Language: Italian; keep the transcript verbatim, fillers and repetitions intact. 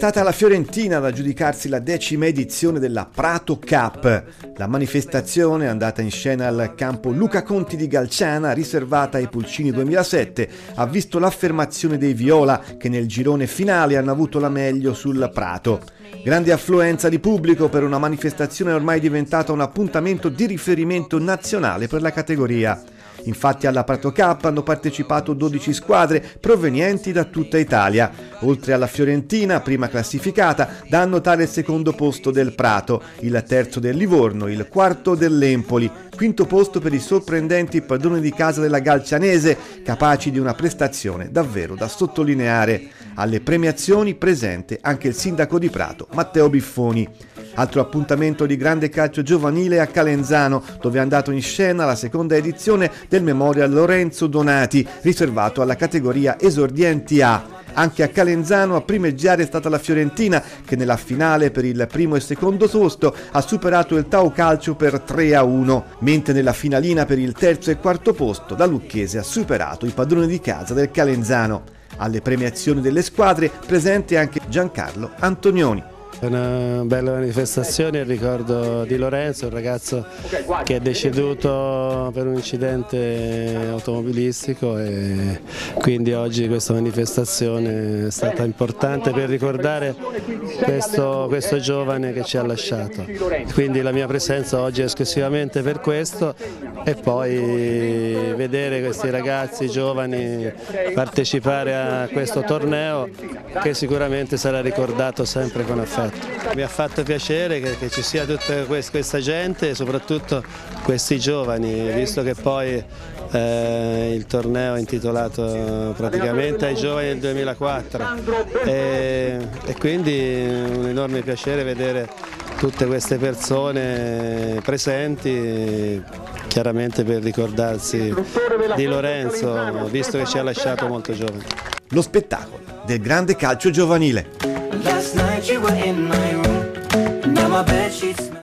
stata la Fiorentina ad aggiudicarsi la decima edizione della Prato Cup. La manifestazione, andata in scena al campo Luca Conti di Galciana, riservata ai Pulcini duemilasette, ha visto l'affermazione dei Viola, che nel girone finale hanno avuto la meglio sul Prato. Grande affluenza di pubblico per una manifestazione ormai diventata un appuntamento di riferimento nazionale per la categoria. Infatti alla Prato Cup hanno partecipato dodici squadre provenienti da tutta Italia. Oltre alla Fiorentina, prima classificata, da annotare il secondo posto del Prato, il terzo del Livorno, il quarto dell'Empoli, quinto posto per i sorprendenti padroni di casa della Galcianese, capaci di una prestazione davvero da sottolineare. Alle premiazioni presente anche il sindaco di Prato, Matteo Biffoni. Altro appuntamento di grande calcio giovanile a Calenzano, dove è andato in scena la seconda edizione del Memorial Lorenzo Donati, riservato alla categoria esordienti A. Anche a Calenzano a primeggiare è stata la Fiorentina, che nella finale per il primo e secondo posto ha superato il Tau Calcio per tre a uno, mentre nella finalina per il terzo e quarto posto la Lucchese ha superato i padroni di casa del Calenzano. Alle premiazioni delle squadre presente anche Giancarlo Antonioni. È una bella manifestazione, il ricordo di Lorenzo, un ragazzo che è deceduto per un incidente automobilistico, e quindi oggi questa manifestazione è stata importante per ricordare questo, questo giovane che ci ha lasciato. Quindi la mia presenza oggi è esclusivamente per questo, e poi vedere questi ragazzi giovani partecipare a questo torneo che sicuramente sarà ricordato sempre con affetto. Mi ha fatto piacere che, che ci sia tutta questa gente e soprattutto questi giovani, visto che poi eh, il torneo è intitolato praticamente ai giovani del duemilaquattro, e, e quindi un enorme piacere vedere tutte queste persone presenti, chiaramente per ricordarsi di Lorenzo, visto che ci ha lasciato molto giovane. Lo spettacolo del grande calcio giovanile.